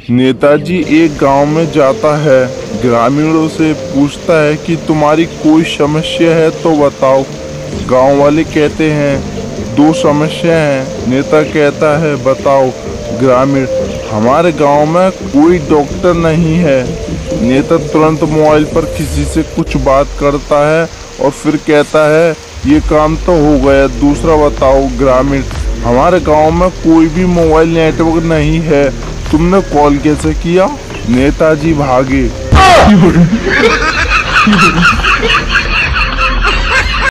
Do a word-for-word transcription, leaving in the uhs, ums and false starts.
नेताजी एक गांव में जाता है, ग्रामीणों से पूछता है कि तुम्हारी कोई समस्या है तो बताओ। गांव वाले कहते हैं दो समस्या हैं। नेता कहता है बताओ। ग्रामीण, हमारे गांव में कोई डॉक्टर नहीं है। नेता तुरंत मोबाइल पर किसी से कुछ बात करता है और फिर कहता है ये काम तो हो गया, दूसरा बताओ। ग्रामीण, हमारे गांव में कोई भी मोबाइल नेटवर्क नहीं है, तुमने कॉल कैसे किया? नेताजी भागे।